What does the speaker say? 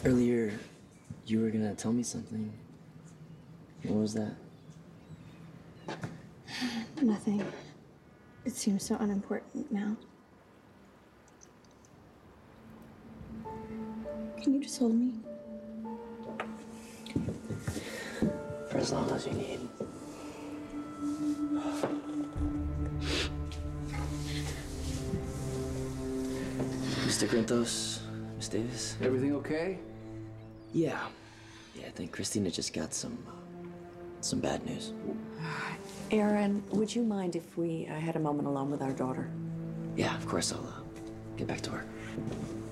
Earlier, you were gonna tell me something. What was that? Nothing. It seems so unimportant now. Can you just hold me? For as long as you need. Mr. Grintos, Miss Davis. Everything okay? Yeah, I think Christina just got some bad news. Aaron, would you mind if we had a moment alone with our daughter? Yeah, of course, I'll get back to work.